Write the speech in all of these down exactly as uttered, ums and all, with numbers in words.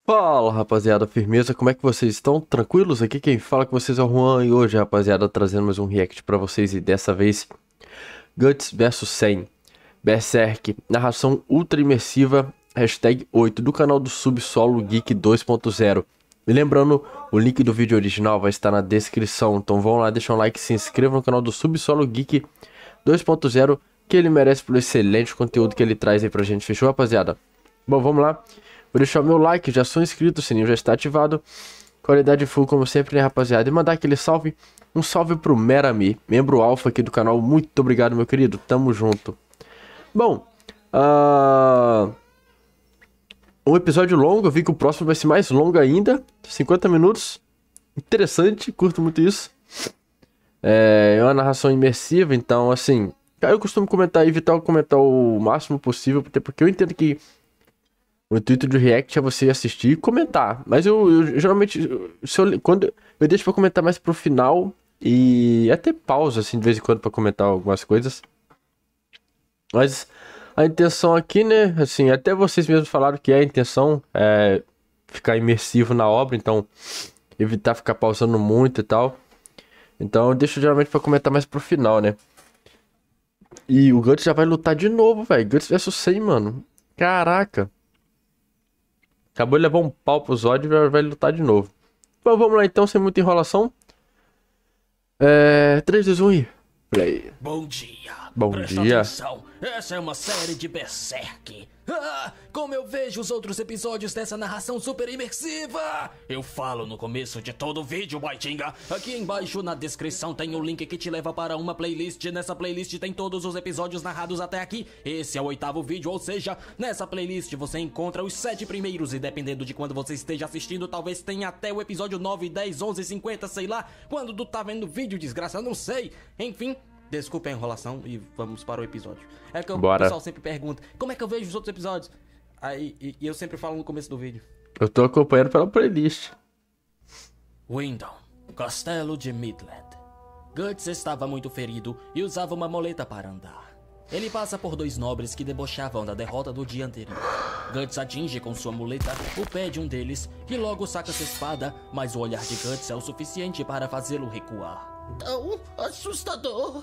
Fala rapaziada, firmeza, como é que vocês estão? Tranquilos? Aqui quem fala com vocês é o Juan e hoje rapaziada trazendo mais um react pra vocês e dessa vez Guts versus. cem Berserk, narração ultra imersiva, hashtag oito do canal do Subsolo Geek dois ponto zero. E lembrando, o link do vídeo original vai estar na descrição, então vão lá, deixam um like, se inscrevam no canal do Subsolo Geek dois ponto zero, que ele merece pelo excelente conteúdo que ele traz aí pra gente, fechou rapaziada? Bom, vamos lá. Vou deixar o meu like, já sou inscrito, o sininho já está ativado. Qualidade full como sempre, né rapaziada? E mandar aquele salve, um salve pro Merami, membro alfa aqui do canal. Muito obrigado, meu querido, tamo junto. Bom, uh... um episódio longo, eu vi que o próximo vai ser mais longo ainda. cinquenta minutos, interessante, curto muito isso. É, é uma narração imersiva, então assim... Eu costumo comentar, evitar comentar o máximo possível, porque eu entendo que o intuito do react é você assistir e comentar. Mas eu, eu geralmente, se eu, quando eu deixo pra comentar mais pro final e até pausa, assim, de vez em quando pra comentar algumas coisas. Mas a intenção aqui, né, assim, até vocês mesmos falaram que é a intenção é ficar imersivo na obra, então evitar ficar pausando muito e tal. Então eu deixo geralmente pra comentar mais pro final, né. E o Guts já vai lutar de novo, velho. Guts versus. cem, mano. Caraca. Acabou de levar um pau pro Zod e vai, vai lutar de novo. Bom, vamos lá então, sem muita enrolação. É... três, dois, um e... play. Bom dia. Bom Presta dia. atenção. Essa é uma série de Berserk. Ah, como eu vejo os outros episódios dessa narração super imersiva. Eu falo no começo de todo vídeo, Baitinga. Aqui embaixo na descrição tem um link que te leva para uma playlist. Nessa playlist tem todos os episódios narrados até aqui. Esse é o oitavo vídeo, ou seja, nessa playlist você encontra os sete primeiros. E dependendo de quando você esteja assistindo, talvez tenha até o episódio nove, dez, onze, cinquenta, sei lá. Quando tu tá vendo o vídeo, desgraça, eu não sei. Enfim... Desculpa a enrolação e vamos para o episódio. É que o Bora. pessoal sempre pergunta, como é que eu vejo os outros episódios? Aí, e, e eu sempre falo no começo do vídeo. Eu tô acompanhando pela playlist. Windom, Castelo de Midland. Guts estava muito ferido e usava uma muleta para andar. Ele passa por dois nobres que debochavam da derrota do dia anterior. Guts atinge com sua muleta o pé de um deles, que logo saca sua espada, mas o olhar de Guts é o suficiente para fazê-lo recuar. Tão assustador.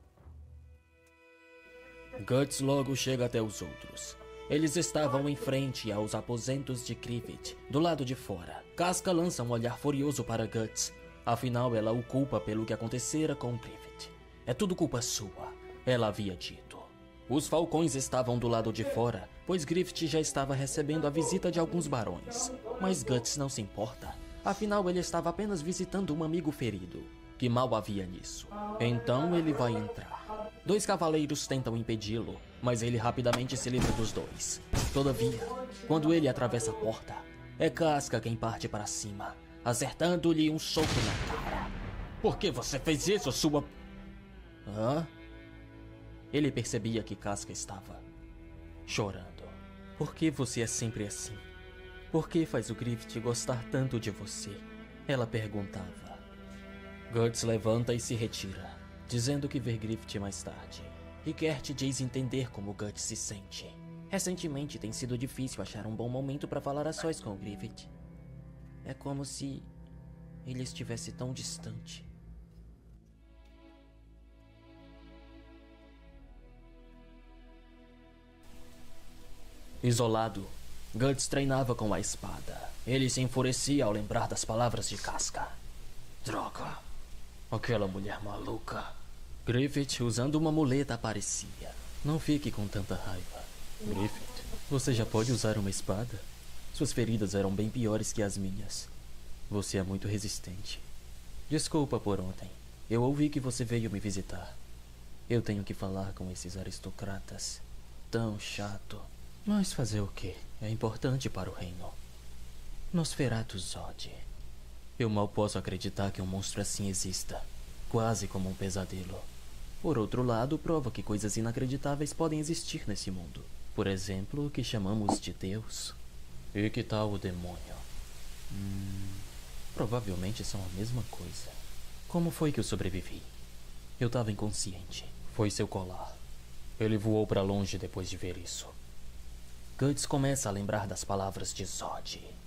Guts logo chega até os outros. Eles estavam em frente aos aposentos de Griffith, do lado de fora. Casca lança um olhar furioso para Guts. Afinal, ela o culpa pelo que acontecera com Griffith. É tudo culpa sua, ela havia dito. Os falcões estavam do lado de fora, pois Griffith já estava recebendo a visita de alguns barões. Mas Guts não se importa. Afinal, ele estava apenas visitando um amigo ferido. Que mal havia nisso. Então ele vai entrar. Dois cavaleiros tentam impedi-lo, mas ele rapidamente se livra dos dois. Todavia, quando ele atravessa a porta, é Casca quem parte para cima, acertando-lhe um soco na cara. Por que você fez isso, sua... Hã? Ele percebia que Casca estava chorando. Por que você é sempre assim? Por que faz o Griffith gostar tanto de você? Ela perguntava. Guts levanta e se retira, dizendo que ver Griffith mais tarde. E quer te diz entender como Guts se sente. Recentemente tem sido difícil achar um bom momento para falar a sós com Griffith. É como se ele estivesse tão distante. Isolado, Guts treinava com a espada. Ele se enfurecia ao lembrar das palavras de Casca. Droga! Aquela mulher maluca. Griffith, usando uma muleta, aparecia. Não fique com tanta raiva. Griffith, você já pode usar uma espada? Suas feridas eram bem piores que as minhas. Você é muito resistente. Desculpa por ontem. Eu ouvi que você veio me visitar. Eu tenho que falar com esses aristocratas. Tão chato. Mas fazer o quê? É importante para o reino. Nosferatu Zod. Eu mal posso acreditar que um monstro assim exista. Quase como um pesadelo. Por outro lado, prova que coisas inacreditáveis podem existir nesse mundo. Por exemplo, o que chamamos de Deus. E que tal o demônio? Hum, provavelmente são a mesma coisa. Como foi que eu sobrevivi? Eu estava inconsciente. Foi seu colar. Ele voou para longe depois de ver isso. Guts começa a lembrar das palavras de Zod.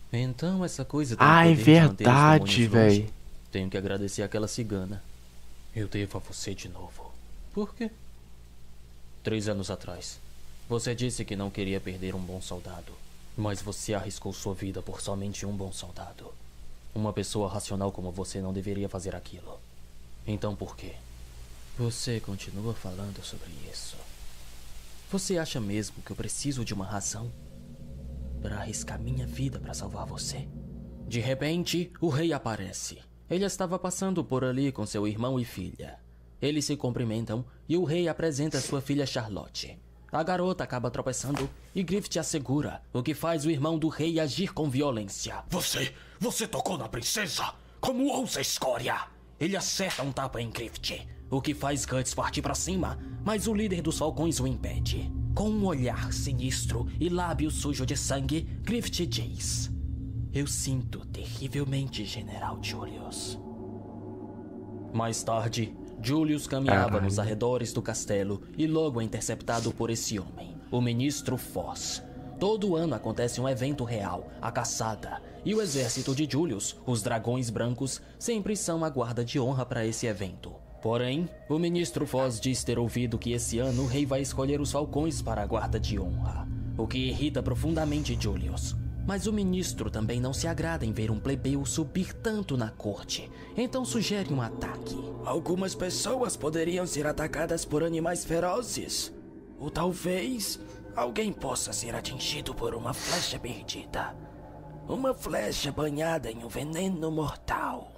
Então essa coisa tem Ah, o é poder de manter os verdade, demônios longe. velho. Tenho que agradecer aquela cigana. Eu devo a você de novo. Por quê? Três anos atrás, você disse que não queria perder um bom soldado. Mas você arriscou sua vida por somente um bom soldado. Uma pessoa racional como você não deveria fazer aquilo. Então por quê? Você continua falando sobre isso. Você acha mesmo que eu preciso de uma razão para arriscar minha vida para salvar você? De repente, o rei aparece. Ele estava passando por ali com seu irmão e filha. Eles se cumprimentam e o rei apresenta sua filha Charlotte. A garota acaba tropeçando e Griffith a segura, o que faz o irmão do rei agir com violência. Você, você tocou na princesa? Como ousa, escória? Ele acerta um tapa em Griffith, o que faz Guts partir pra cima, mas o líder dos falcões o impede. Com um olhar sinistro e lábio sujo de sangue, Griffith diz: eu sinto terrivelmente, General Julius. Mais tarde, Julius caminhava Caralho. nos arredores do castelo e logo é interceptado por esse homem, o Ministro Foz. Todo ano acontece um evento real, a caçada, e o exército de Julius, os dragões brancos, sempre são a guarda de honra para esse evento. Porém, o Ministro Foz diz ter ouvido que esse ano o rei vai escolher os falcões para a guarda de honra, o que irrita profundamente Julius. Mas o ministro também não se agrada em ver um plebeu subir tanto na corte, então sugere um ataque. Algumas pessoas poderiam ser atacadas por animais ferozes. Ou talvez alguém possa ser atingido por uma flecha perdida. Uma flecha banhada em um veneno mortal.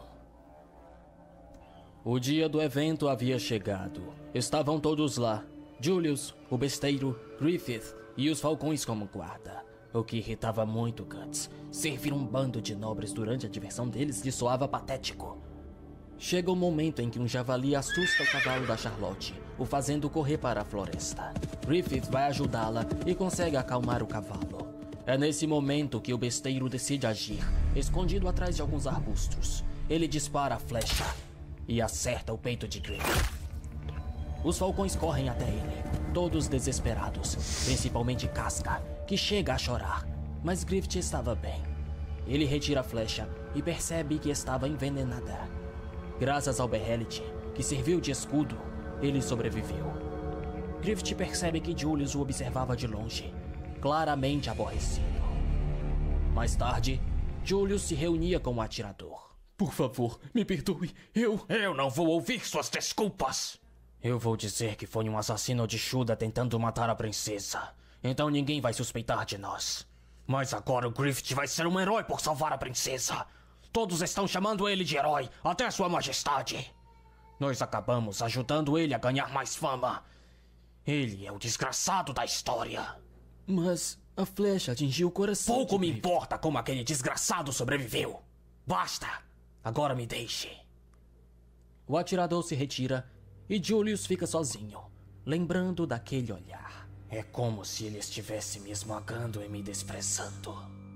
O dia do evento havia chegado. Estavam todos lá. Julius, o besteiro, Griffith e os falcões como guarda. O que irritava muito Guts. Servir um bando de nobres durante a diversão deles lhe soava patético. Chega o momento em que um javali assusta o cavalo da Charlotte, o fazendo correr para a floresta. Griffith vai ajudá-la e consegue acalmar o cavalo. É nesse momento que o besteiro decide agir, escondido atrás de alguns arbustos. Ele dispara a flecha e acerta o peito de Griffith. Os falcões correm até ele, todos desesperados, principalmente Casca, que chega a chorar, mas Griffith estava bem. Ele retira a flecha e percebe que estava envenenada. Graças ao Behelit, que serviu de escudo, ele sobreviveu. Griffith percebe que Julius o observava de longe, claramente aborrecido. Mais tarde, Julius se reunia com o atirador. Por favor, me perdoe, eu... Eu não vou ouvir suas desculpas! Eu vou dizer que foi um assassino de Shuda tentando matar a princesa. Então ninguém vai suspeitar de nós. Mas agora o Griffith vai ser um herói por salvar a princesa. Todos estão chamando ele de herói, até sua majestade. Nós acabamos ajudando ele a ganhar mais fama. Ele é o desgraçado da história. Mas a flecha atingiu o coração. Pouco de me Griffith. importa como aquele desgraçado sobreviveu. Basta. Agora me deixe. O atirador se retira e Julius fica sozinho, lembrando daquele olhar. É como se ele estivesse me esmagando e me desprezando.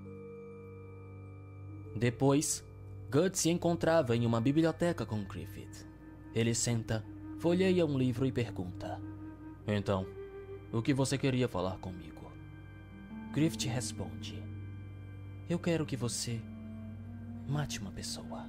Depois, Guts se encontrava em uma biblioteca com Griffith. Ele senta, folheia um livro e pergunta: Então, o que você queria falar comigo? Griffith responde: Eu quero que você mate uma pessoa.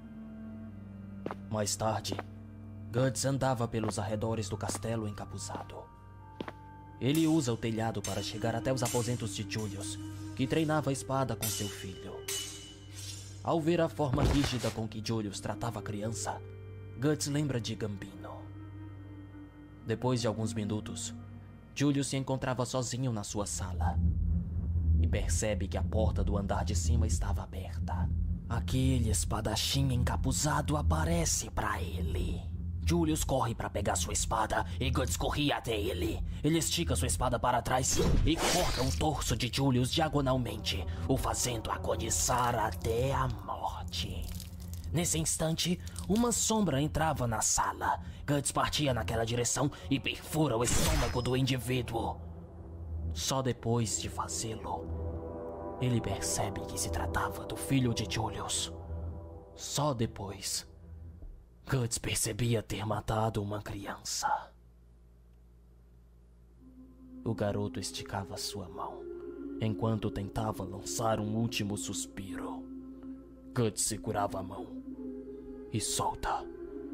Mais tarde, Guts andava pelos arredores do castelo encapuzado. Ele usa o telhado para chegar até os aposentos de Julius, que treinava a espada com seu filho. Ao ver a forma rígida com que Julius tratava a criança, Guts lembra de Gambino. Depois de alguns minutos, Julius se encontrava sozinho na sua sala e percebe que a porta do andar de cima estava aberta. Aquele espadachim encapuzado aparece para ele. Julius corre para pegar sua espada e Guts corria até ele. Ele estica sua espada para trás e corta o torso de Julius diagonalmente, o fazendo agonizar até a morte. Nesse instante, uma sombra entrava na sala. Guts partia naquela direção e perfura o estômago do indivíduo. Só depois de fazê-lo, ele percebe que se tratava do filho de Julius. Só depois, Guts percebia ter matado uma criança. O garoto esticava sua mão enquanto tentava lançar um último suspiro. Guts segurava a mão e solta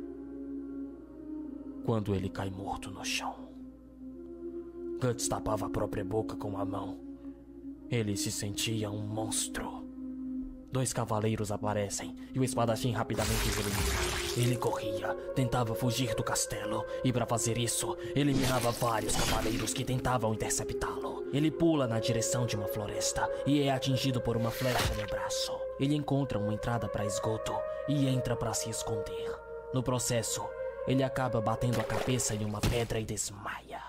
quando ele cai morto no chão. Guts tapava a própria boca com a mão. Ele se sentia um monstro. Dois cavaleiros aparecem e o espadachim rapidamente os elimina. Ele corria, tentava fugir do castelo e, para fazer isso, eliminava vários cavaleiros que tentavam interceptá-lo. Ele pula na direção de uma floresta e é atingido por uma flecha no braço. Ele encontra uma entrada para esgoto e entra para se esconder. No processo, ele acaba batendo a cabeça em uma pedra e desmaia.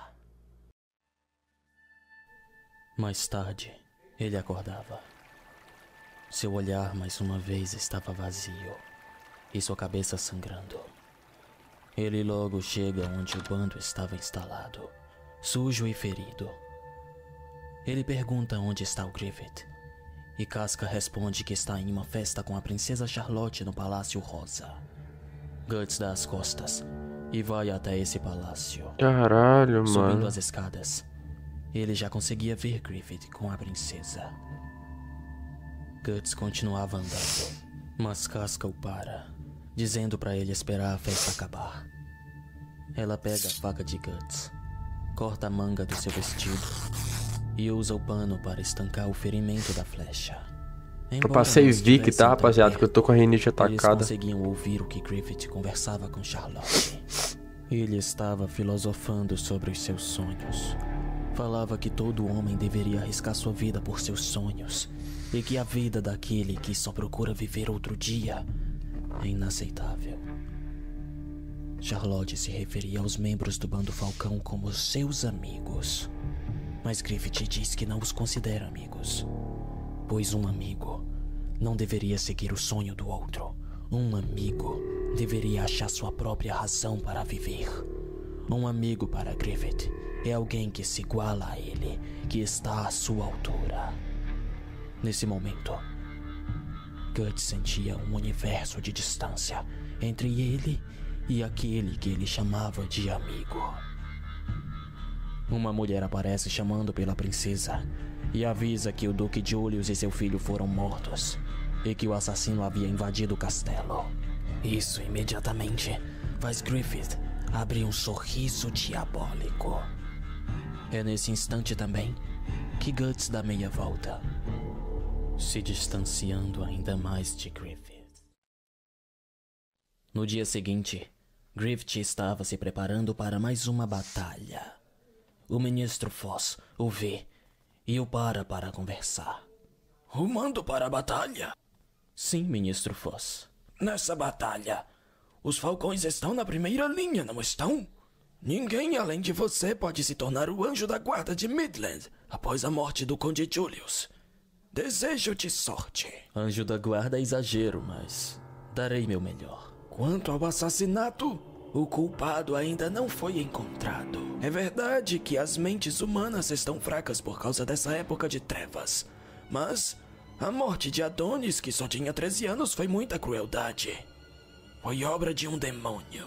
Mais tarde, ele acordava. Seu olhar mais uma vez estava vazio e sua cabeça sangrando. Ele logo chega onde o bando estava instalado, sujo e ferido. Ele pergunta onde está o Griffith, e Casca responde que está em uma festa com a princesa Charlotte no Palácio Rosa. Guts dá as costas e vai até esse palácio. Caralho, Subindo mano. as escadas, ele já conseguia ver Griffith com a princesa. Guts continuava andando, mas Casca o para, dizendo para ele esperar a festa acabar. Ela pega a faca de Guts, corta a manga do seu vestido e usa o pano para estancar o ferimento da flecha. Eu passei Vic, tá, rapaziada? Que eu tô com a rinite atacada. Eles conseguiam ouvir o que Griffith conversava com Charlotte. Ele estava filosofando sobre os seus sonhos. Falava que todo homem deveria arriscar sua vida por seus sonhos e que a vida daquele que só procura viver outro dia é inaceitável. Charlotte se referia aos membros do Bando Falcão como seus amigos, mas Griffith diz que não os considera amigos, pois um amigo não deveria seguir o sonho do outro. Um amigo deveria achar sua própria razão para viver. Um amigo para Griffith é alguém que se iguala a ele, que está à sua altura. Nesse momento, Guts sentia um universo de distância entre ele e aquele que ele chamava de amigo. Uma mulher aparece chamando pela princesa e avisa que o Duque Julius e seu filho foram mortos e que o assassino havia invadido o castelo. Isso imediatamente faz Griffith abrir um sorriso diabólico. É nesse instante também que Guts dá meia volta, se distanciando ainda mais de Griffith. No dia seguinte, Griffith estava se preparando para mais uma batalha. O ministro Foss o vê e o para para conversar. Rumando para a batalha? Sim, ministro Foss. Nessa batalha, os falcões estão na primeira linha, não estão? Ninguém além de você pode se tornar o anjo da guarda de Midland após a morte do Conde Julius. Desejo-te sorte. Anjo da guarda é exagero, mas darei meu melhor. Quanto ao assassinato, o culpado ainda não foi encontrado. É verdade que as mentes humanas estão fracas por causa dessa época de trevas, mas a morte de Adonis, que só tinha treze anos, foi muita crueldade. Foi obra de um demônio.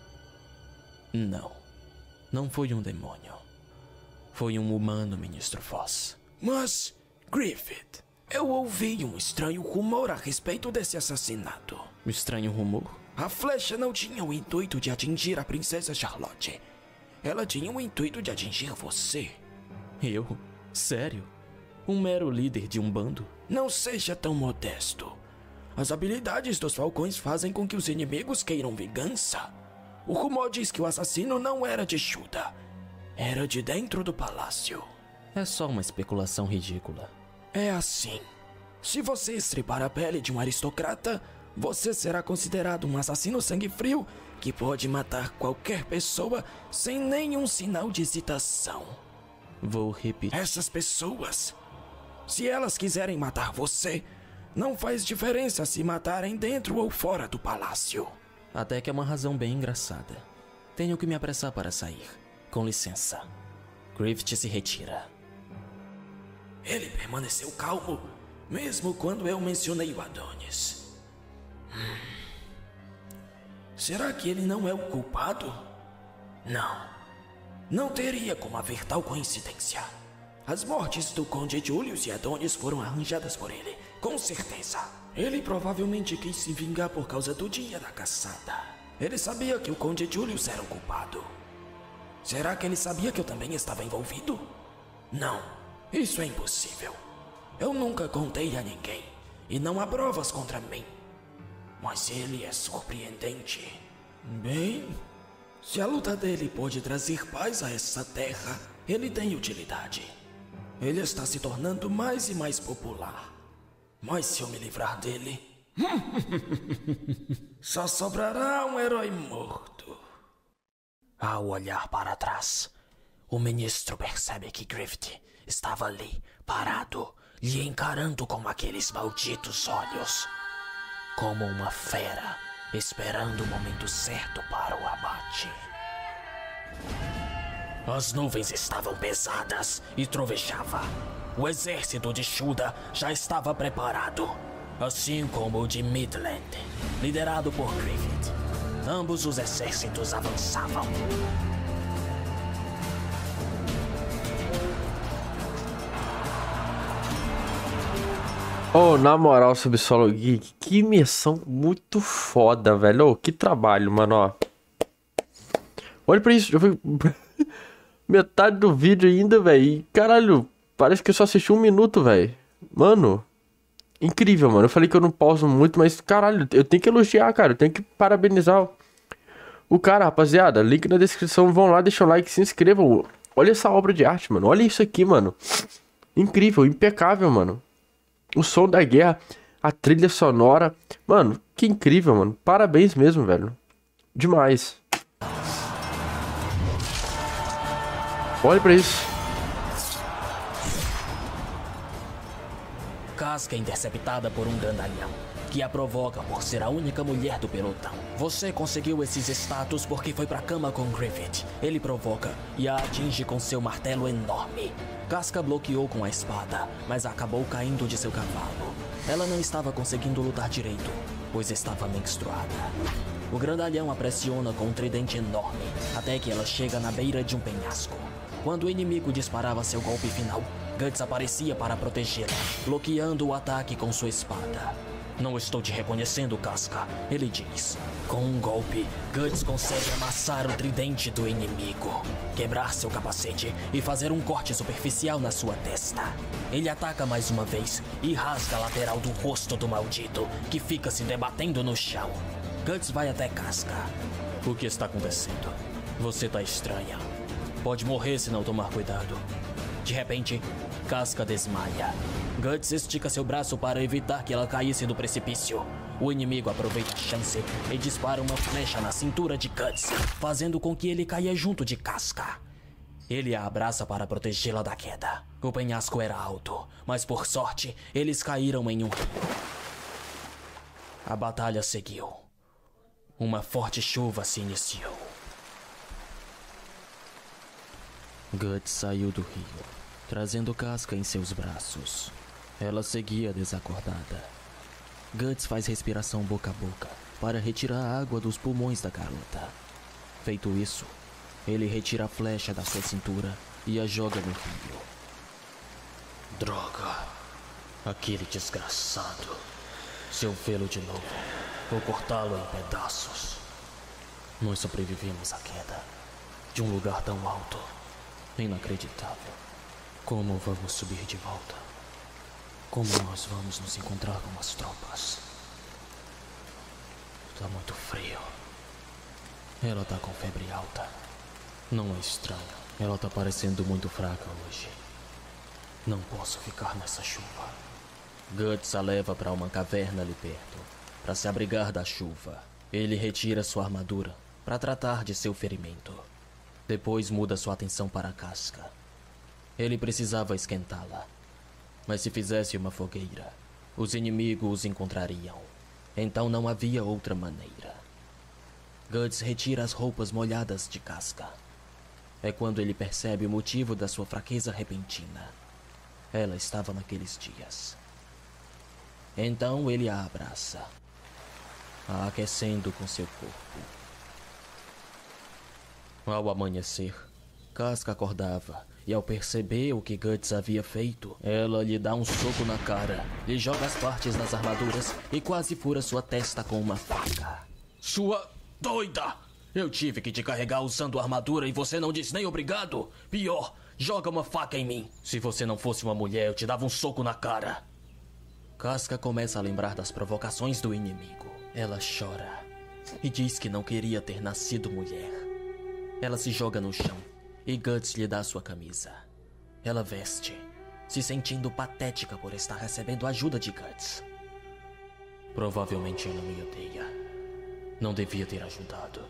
Não, não foi um demônio. Foi um humano, ministro Foss. Mas, Griffith, eu ouvi um estranho rumor a respeito desse assassinato. Um estranho rumor? A flecha não tinha o intuito de atingir a princesa Charlotte. Ela tinha o intuito de atingir você. Eu? Sério? Um mero líder de um bando? Não seja tão modesto. As habilidades dos falcões fazem com que os inimigos queiram vingança. O rumor diz que o assassino não era de Shuda. Era de dentro do palácio. É só uma especulação ridícula. É assim. Se você estripar a pele de um aristocrata, você será considerado um assassino sangue frio que pode matar qualquer pessoa sem nenhum sinal de hesitação. Vou repetir. Essas pessoas, se elas quiserem matar você, não faz diferença se matarem dentro ou fora do palácio. Até que é uma razão bem engraçada. Tenho que me apressar para sair. Com licença. Griffith se retira. Ele permaneceu calmo, mesmo quando eu mencionei o Adonis. Hum. Será que ele não é o culpado? Não. Não teria como haver tal coincidência. As mortes do Conde Julius e Adonis foram arranjadas por ele, com certeza. Ele provavelmente quis se vingar por causa do dia da caçada. Ele sabia que o Conde Julius era o culpado. Será que ele sabia que eu também estava envolvido? Não, isso é impossível. Eu nunca contei a ninguém, e não há provas contra mim. Mas ele é surpreendente. Bem, se a luta dele pode trazer paz a essa terra, ele tem utilidade. Ele está se tornando mais e mais popular. Mas se eu me livrar dele, só sobrará um herói morto. Ao olhar para trás, o ministro percebe que Griffith estava ali, parado, lhe encarando com aqueles malditos olhos. Como uma fera, esperando o momento certo para o abate. As nuvens estavam pesadas e trovejava. O exército de Shuda já estava preparado, assim como o de Midland, liderado por Griffith. Ambos os exércitos avançavam. Oh, na moral, Subsolo Geek, que imersão muito foda, velho. Oh, que trabalho, mano, ó. Olha pra isso, já foi metade do vídeo ainda, velho. E, caralho, parece que eu só assisti um minuto, velho. Mano, incrível, mano. Eu falei que eu não pauso muito, mas, caralho, eu tenho que elogiar, cara. Eu tenho que parabenizar o cara, rapaziada. Link na descrição, vão lá, deixam um like, se inscrevam. Olha essa obra de arte, mano. Olha isso aqui, mano. Incrível, impecável, mano. O som da guerra, a trilha sonora. Mano, que incrível, mano. Parabéns mesmo, velho. Demais. Olha pra isso. Casca é interceptada por um grandalhão, que a provoca por ser a única mulher do pelotão. Você conseguiu esses status porque foi pra cama com Griffith. Ele provoca e a atinge com seu martelo enorme. Casca bloqueou com a espada, mas acabou caindo de seu cavalo. Ela não estava conseguindo lutar direito, pois estava menstruada. O grandalhão a pressiona com um tridente enorme, até que ela chega na beira de um penhasco. Quando o inimigo disparava seu golpe final, Guts aparecia para protegê-la, bloqueando o ataque com sua espada. Não estou te reconhecendo, Casca, ele diz. Com um golpe, Guts consegue amassar o tridente do inimigo, quebrar seu capacete e fazer um corte superficial na sua testa. Ele ataca mais uma vez e rasga a lateral do rosto do maldito, que fica se debatendo no chão. Guts vai até Casca. O que está acontecendo? Você tá estranha. Pode morrer se não tomar cuidado. De repente, Casca desmaia. Guts estica seu braço para evitar que ela caísse do precipício. O inimigo aproveita a chance e dispara uma flecha na cintura de Guts, fazendo com que ele caia junto de Casca. Ele a abraça para protegê-la da queda. O penhasco era alto, mas por sorte, eles caíram em um rio. A batalha seguiu. Uma forte chuva se iniciou. Guts saiu do rio, trazendo Casca em seus braços. Ela seguia desacordada. Guts faz respiração boca a boca para retirar a água dos pulmões da garota. Feito isso, ele retira a flecha da sua cintura e a joga no rio. Droga! Aquele desgraçado. Se eu vê-lo de novo, vou cortá-lo em pedaços. Nós sobrevivemos à queda de um lugar tão alto. Inacreditável. Como vamos subir de volta? Como nós vamos nos encontrar com as tropas? Tá muito frio. Ela tá com febre alta. Não é estranho. Ela tá parecendo muito fraca hoje. Não posso ficar nessa chuva. Guts a leva para uma caverna ali perto, para se abrigar da chuva. Ele retira sua armadura para tratar de seu ferimento. Depois muda sua atenção para a Casca. Ele precisava esquentá-la. Mas se fizesse uma fogueira, os inimigos os encontrariam. Então não havia outra maneira. Guts retira as roupas molhadas de Casca. É quando ele percebe o motivo da sua fraqueza repentina. Ela estava naqueles dias. Então ele a abraça, a aquecendo com seu corpo. Ao amanhecer, Casca acordava, e ao perceber o que Guts havia feito, ela lhe dá um soco na cara, lhe joga as partes das armaduras e quase fura sua testa com uma faca. Sua doida! Eu tive que te carregar usando armadura e você não disse nem obrigado. Pior, joga uma faca em mim. Se você não fosse uma mulher, eu te dava um soco na cara. Casca começa a lembrar das provocações do inimigo. Ela chora e diz que não queria ter nascido mulher. Ela se joga no chão e Guts lhe dá sua camisa. Ela veste, se sentindo patética por estar recebendo ajuda de Guts. Provavelmente ela me odeia. Não devia ter ajudado.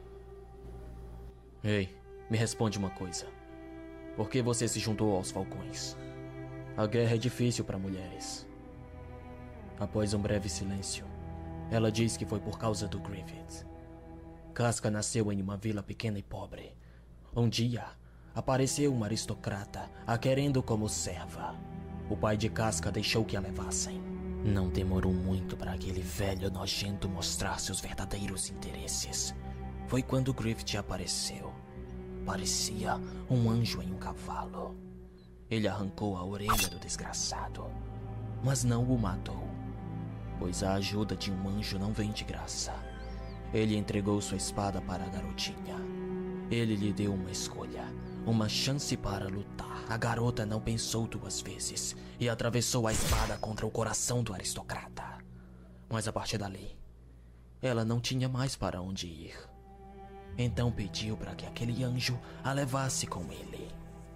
Ei, me responde uma coisa. Por que você se juntou aos Falcões? A guerra é difícil para mulheres. Após um breve silêncio, ela diz que foi por causa do Griffith. Casca nasceu em uma vila pequena e pobre. Um dia, apareceu uma aristocrata a querendo como serva. O pai de Casca deixou que a levassem. Não demorou muito para aquele velho nojento mostrar seus verdadeiros interesses. Foi quando Griffith apareceu. Parecia um anjo em um cavalo. Ele arrancou a orelha do desgraçado, mas não o matou, pois a ajuda de um anjo não vem de graça. Ele entregou sua espada para a garotinha. Ele lhe deu uma escolha, uma chance para lutar. A garota não pensou duas vezes e atravessou a espada contra o coração do aristocrata. Mas a partir dali, ela não tinha mais para onde ir. Então pediu para que aquele anjo a levasse com ele.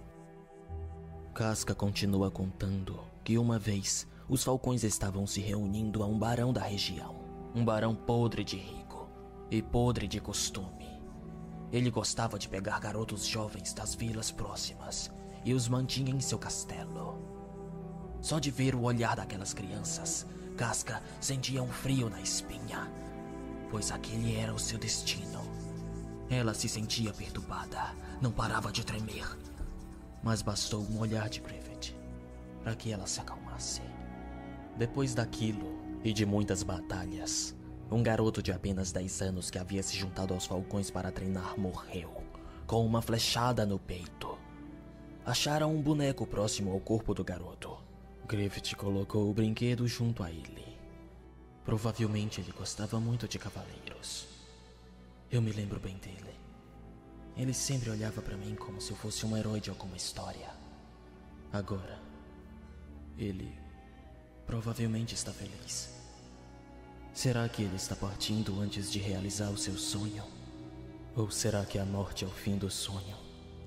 Casca continua contando que uma vez os falcões estavam se reunindo a um barão da região. Um barão podre de rico e podre de costume. Ele gostava de pegar garotos jovens das vilas próximas e os mantinha em seu castelo. Só de ver o olhar daquelas crianças, Casca sentia um frio na espinha, pois aquele era o seu destino. Ela se sentia perturbada, não parava de tremer. Mas bastou um olhar de Griffith para que ela se acalmasse. Depois daquilo e de muitas batalhas, um garoto de apenas dez anos que havia se juntado aos falcões para treinar morreu, com uma flechada no peito. Acharam um boneco próximo ao corpo do garoto. Griffith colocou o brinquedo junto a ele. Provavelmente ele gostava muito de cavaleiros. Eu me lembro bem dele. Ele sempre olhava para mim como se eu fosse um herói de alguma história. Agora, ele provavelmente está feliz. Será que ele está partindo antes de realizar o seu sonho? Ou será que a morte é o fim do sonho?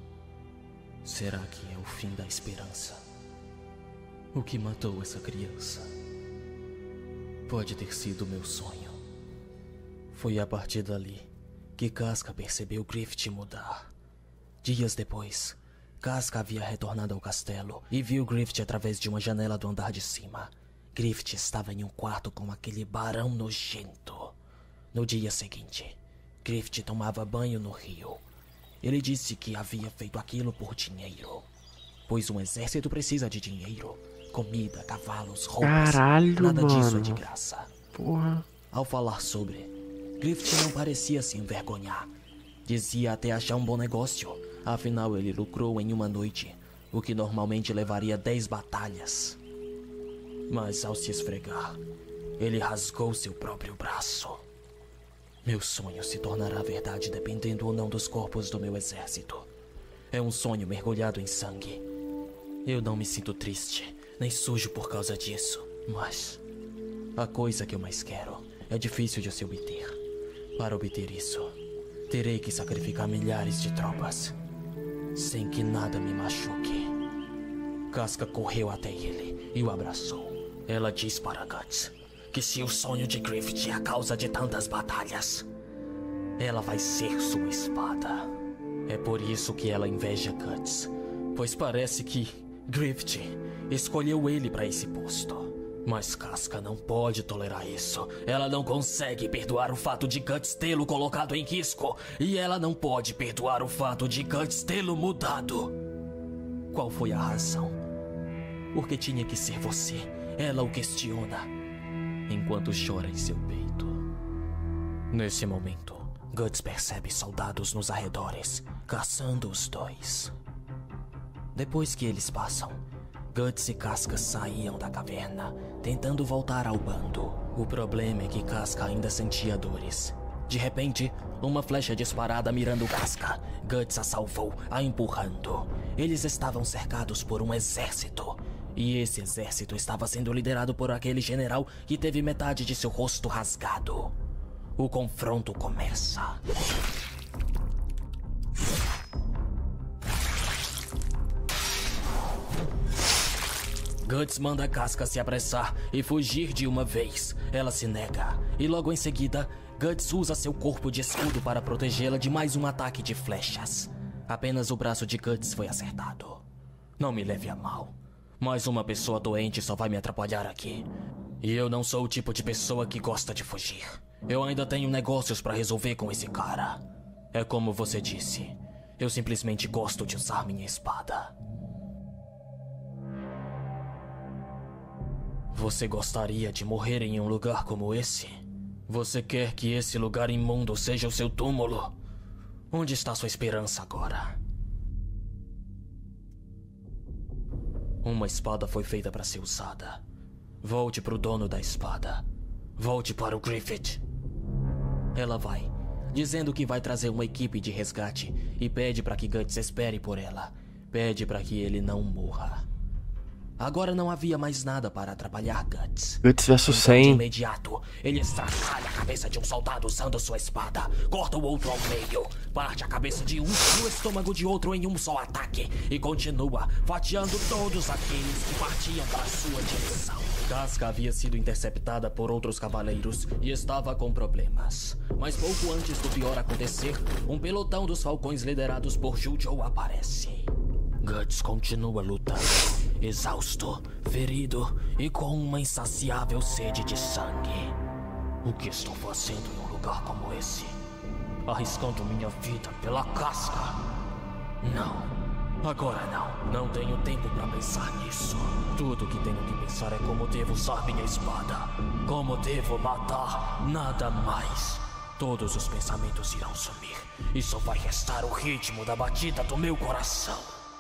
Será que é o fim da esperança? O que matou essa criança pode ter sido meu sonho. Foi a partir dali que Casca percebeu Griffith mudar. Dias depois, Casca havia retornado ao castelo e viu Griffith através de uma janela do andar de cima. Griffith estava em um quarto com aquele barão nojento. No dia seguinte, Griffith tomava banho no rio. Ele disse que havia feito aquilo por dinheiro, pois um exército precisa de dinheiro, comida, cavalos, roupas. Caralho, nada mano. disso é de graça. Porra. Ao falar sobre, Griffith não parecia se envergonhar. Dizia até achar um bom negócio. Afinal, ele lucrou em uma noite, o que normalmente levaria dez batalhas. Mas ao se esfregar, ele rasgou seu próprio braço. Meu sonho se tornará verdade dependendo ou não dos corpos do meu exército. É um sonho mergulhado em sangue. Eu não me sinto triste, nem sujo por causa disso. Mas a coisa que eu mais quero é difícil de se obter. Para obter isso, terei que sacrificar milhares de tropas, sem que nada me machuque. Casca correu até ele e o abraçou. Ela diz para Guts que se o sonho de Griffith é a causa de tantas batalhas, ela vai ser sua espada. É por isso que ela inveja Guts, pois parece que Griffith escolheu ele para esse posto. Mas Casca não pode tolerar isso. Ela não consegue perdoar o fato de Guts tê-lo colocado em risco. E ela não pode perdoar o fato de Guts tê-lo mudado. Qual foi a razão? Por que tinha que ser você? Ela o questiona, enquanto chora em seu peito. Nesse momento, Guts percebe soldados nos arredores, caçando os dois. Depois que eles passam, Guts e Casca saíam da caverna, tentando voltar ao bando. O problema é que Casca ainda sentia dores. De repente, uma flecha disparada mirando Casca. Guts a salvou, a empurrando. Eles estavam cercados por um exército. E esse exército estava sendo liderado por aquele general que teve metade de seu rosto rasgado. O confronto começa. Guts manda Casca se apressar e fugir de uma vez. Ela se nega. E logo em seguida, Guts usa seu corpo de escudo para protegê-la de mais um ataque de flechas. Apenas o braço de Guts foi acertado. Não me leve a mal, mas uma pessoa doente só vai me atrapalhar aqui. E eu não sou o tipo de pessoa que gosta de fugir. Eu ainda tenho negócios para resolver com esse cara. É como você disse, eu simplesmente gosto de usar minha espada. Você gostaria de morrer em um lugar como esse? Você quer que esse lugar imundo seja o seu túmulo? Onde está sua esperança agora? Uma espada foi feita para ser usada. Volte para o dono da espada. Volte para o Griffith. Ela vai, dizendo que vai trazer uma equipe de resgate e pede para que Guts espere por ela. Pede para que ele não morra. Agora não havia mais nada para atrapalhar Guts. Guts versus De cem. imediato, ele estraçalha a cabeça de um soldado usando sua espada, corta o outro ao meio, parte a cabeça de um e o estômago de outro em um só ataque, e continua fatiando todos aqueles que partiam para sua direção. Casca havia sido interceptada por outros cavaleiros e estava com problemas. Mas pouco antes do pior acontecer, um pelotão dos falcões liderados por Jujou aparece. Guts continua lutando, exausto, ferido e com uma insaciável sede de sangue. O que estou fazendo em um lugar como esse? Arriscando minha vida pela Casca? Não, agora não. Não tenho tempo para pensar nisso. Tudo que tenho que pensar é como devo usar minha espada. Como devo matar, nada mais. Todos os pensamentos irão sumir e só vai restar o ritmo da batida do meu coração.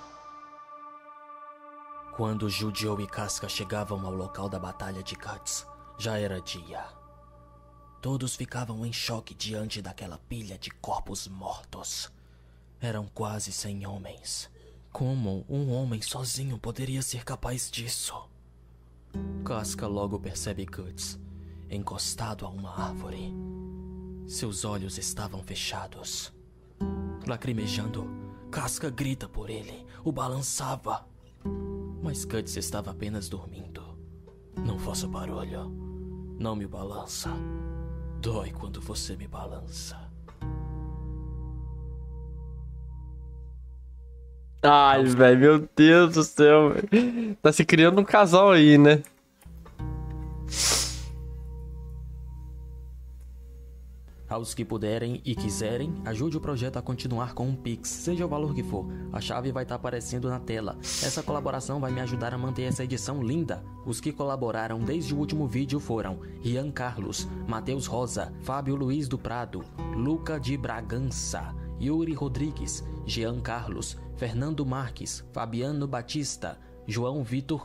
Quando Jujou e Casca chegavam ao local da batalha de Guts, já era dia. Todos ficavam em choque diante daquela pilha de corpos mortos. Eram quase cem homens. Como um homem sozinho poderia ser capaz disso? Casca logo percebe Guts, encostado a uma árvore. Seus olhos estavam fechados. Lacrimejando, Casca grita por ele, o balançava. Mas Guts estava apenas dormindo. Não faça barulho. Não me balança. Dói quando você me balança. Ai, velho, meu Deus do céu, véio. Tá se criando um casal aí, né? Aos que puderem e quiserem, ajude o projeto a continuar com um Pix, seja o valor que for. A chave vai estar aparecendo na tela. Essa colaboração vai me ajudar a manter essa edição linda. Os que colaboraram desde o último vídeo foram Rian Carlos, Matheus Rosa, Fábio Luiz do Prado, Luca de Bragança, Yuri Rodrigues, Jean Carlos, Fernando Marques, Fabiano Batista, João Vitor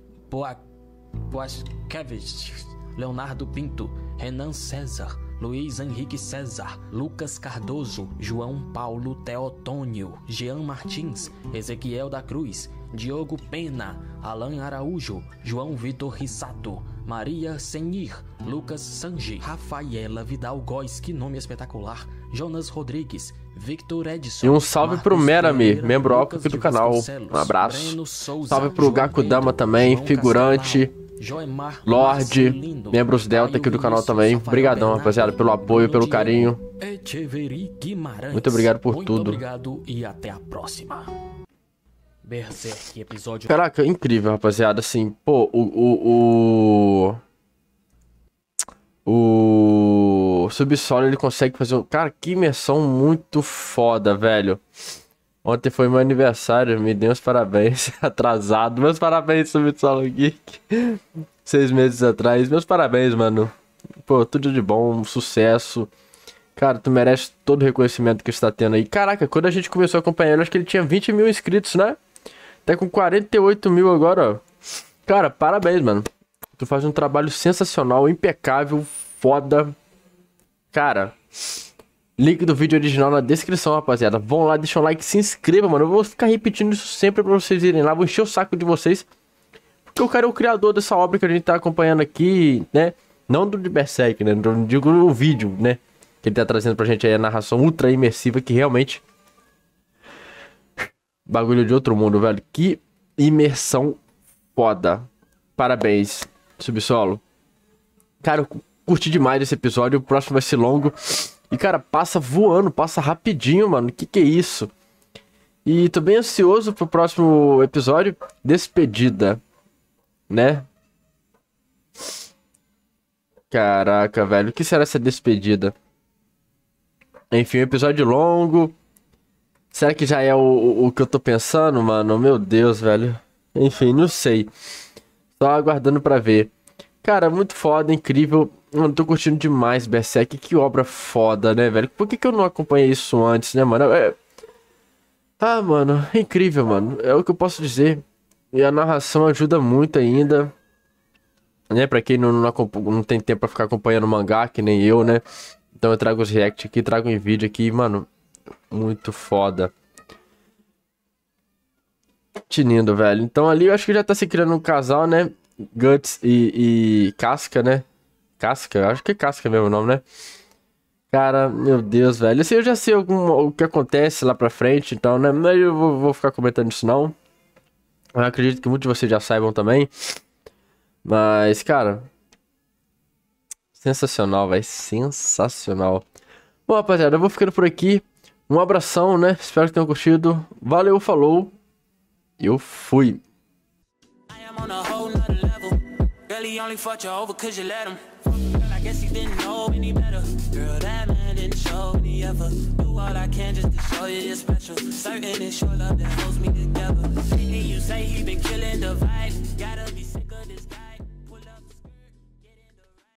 Poaskevich, Leonardo Pinto, Renan César, Luiz Henrique César, Lucas Cardoso, João Paulo Teotônio, Jean Martins, Ezequiel da Cruz, Diogo Pena, Alan Araújo, João Vitor Rissato, Maria Senir, Lucas Sanji, Rafaela Vidal Góes, que nome espetacular, Jonas Rodrigues, Victor Edson. E um salve Marcos pro Merami, Pereira, membro Lucas aqui do de canal. Vasconcelos, Um abraço. Breno Souza, Salve pro João Gakudama Pedro, também, João figurante. Castelau, Joemar Lorde, Marcelino, membros Delta aqui do Caio canal Vinícius, também. Rafael Obrigadão, Bernardo, rapaziada, pelo apoio, pelo Bruno carinho. Diego, Echeverri Guimarães. Muito obrigado por Muito tudo. obrigado e até a próxima. Berserk, episódio... Caraca, incrível, rapaziada. Assim, pô, o... O... O... o Subsolo, ele consegue fazer um... Cara, que imersão muito foda, velho. Ontem foi meu aniversário, me dê os parabéns. Atrasado. Meus parabéns, Subsolo Geek. Seis meses atrás. Meus parabéns, mano. Pô, tudo de bom, sucesso. Cara, tu merece todo o reconhecimento que você tá tendo aí. Caraca, quando a gente começou a acompanhar ele, acho que ele tinha vinte mil inscritos, né? Tá com quarenta e oito mil agora, ó. Cara, parabéns, mano. Tu faz um trabalho sensacional, impecável, foda. Cara, link do vídeo original na descrição, rapaziada. Vão lá, deixa um like, se inscreva, mano. Eu vou ficar repetindo isso sempre pra vocês irem lá. Vou encher o saco de vocês. Porque o cara é o criador dessa obra que a gente tá acompanhando aqui, né? Não do de Berserk, né? Não digo o vídeo, né? Que ele tá trazendo pra gente aí a narração ultra imersiva que realmente... Bagulho de outro mundo, velho. Que imersão foda. Parabéns, Subsolo. Cara, eu curti demais esse episódio. O próximo vai ser longo. E, cara, passa voando, passa rapidinho, mano. Que que é isso? E tô bem ansioso pro próximo episódio. Despedida, né? Caraca, velho. O que será essa despedida? Enfim, um episódio longo. Será que já é o, o, o que eu tô pensando, mano? Meu Deus, velho. Enfim, não sei. Só aguardando pra ver. Cara, muito foda, incrível. Eu tô curtindo demais Berserk. Que obra foda, né, velho? Por que que eu não acompanhei isso antes, né, mano? É... Ah, mano, é incrível, mano. É o que eu posso dizer. E a narração ajuda muito ainda. Né, pra quem não, não, não tem tempo pra ficar acompanhando o mangá, que nem eu, né? Então eu trago os react aqui, trago em vídeo aqui, mano. Muito foda. Tinindo, velho. Então ali eu acho que já tá se criando um casal, né? Guts e, e Casca, né? Casca? Acho que é Casca mesmo o nome, né? Cara, meu Deus, velho. Assim, eu já sei algum, o que acontece lá pra frente, então, né? Mas eu vou, vou ficar comentando isso, não. Eu acredito que muitos de vocês já saibam também. Mas, cara... Sensacional, velho. Sensacional. Bom, rapaziada, eu vou ficando por aqui. Um abração, né? Espero que tenham curtido. Valeu, falou. Eu fui.